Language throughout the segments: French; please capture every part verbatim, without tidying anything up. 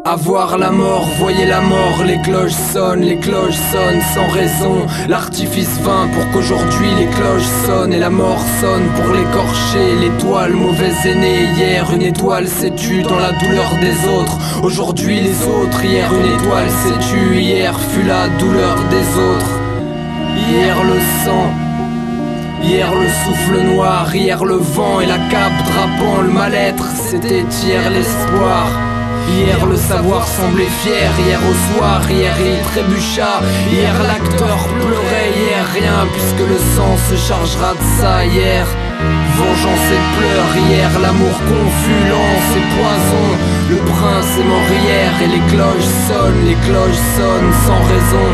À voir la mort, voyez la mort, les cloches sonnent, les cloches sonnent sans raison. L'artifice vint pour qu'aujourd'hui les cloches sonnent et la mort sonne pour l'écorcher. L'étoile, mauvaise aînée, hier une étoile s'est tue dans la douleur des autres. Aujourd'hui les autres, hier une étoile s'est tue, hier fut la douleur des autres. Hier le sang, hier le souffle noir, hier le vent et la cape drapant le mal-être. C'était hier l'espoir. Hier le savoir semblait fier, hier au soir, hier il trébucha. Hier l'acteur pleurait, hier rien, puisque le sang se chargera de ça. Hier vengeance et pleurs, hier l'amour confus, lance et poison. Le prince est mort hier et les cloches sonnent, les cloches sonnent sans raison.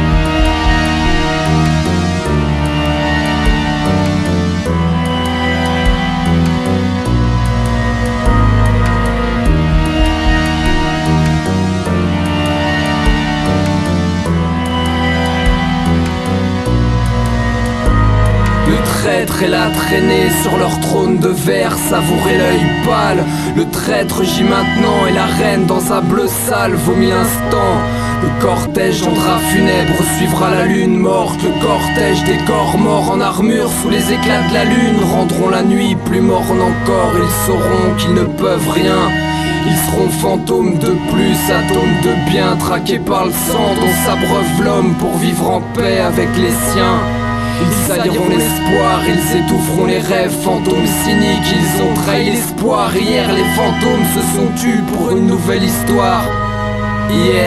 Le traître et la traînée sur leur trône de verre, savourer l'œil pâle. Le traître gît maintenant et la reine dans sa bleue salle vomit l'instant. Le cortège en drap funèbre suivra la lune morte. Le cortège des corps morts en armure sous les éclats de la lune rendront la nuit plus morne encore. Ils sauront qu'ils ne peuvent rien. Ils seront fantômes de plus, atomes de bien, traqués par le sang dont s'abreuve l'homme pour vivre en paix avec les siens. Ils saliront l'espoir, ils étoufferont les rêves, fantômes cyniques, ils ont trahi l'espoir. Hier les fantômes se sont tus pour une nouvelle histoire. Hier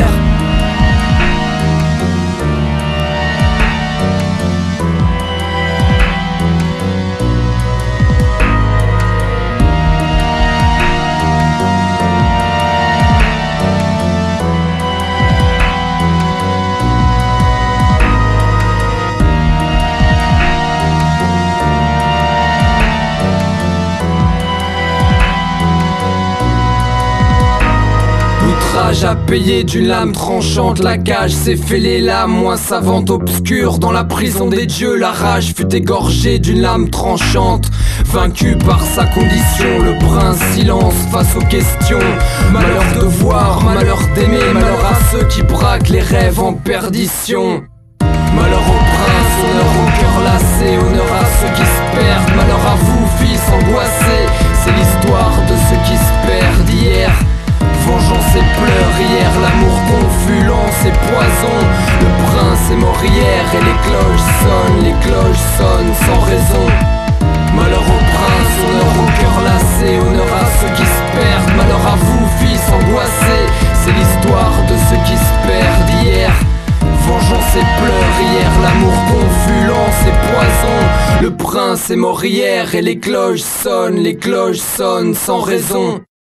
à payer d'une lame tranchante, la cage s'est fêlée, l'âme moins savante obscure. Dans la prison des dieux, la rage fut égorgée d'une lame tranchante. Vaincu par sa condition, le prince silence face aux questions. Malheur de voir, malheur d'aimer, malheur à ceux qui braquent les rêves en perdition. Malheur au prince, honneur au cœur lassé, honneur à ceux qui se perdent. Malheur à vous, fils angoissés, c'est l'histoire de ceux qui se perdent. Hier vengeance et pleurs, hier l'amour confus, lance et poison. Le prince est mort hier et les cloches sonnent, les cloches sonnent sans raison. Malheur au prince, honneur au cœur lassé, honneur à ceux qui se perdent. Malheur à vous, fils angoissés, c'est l'histoire de ceux qui se perdent. Hier vengeance et pleurs, hier l'amour confus, lance et poison. Le prince est mort hier et les cloches sonnent, les cloches sonnent sans raison.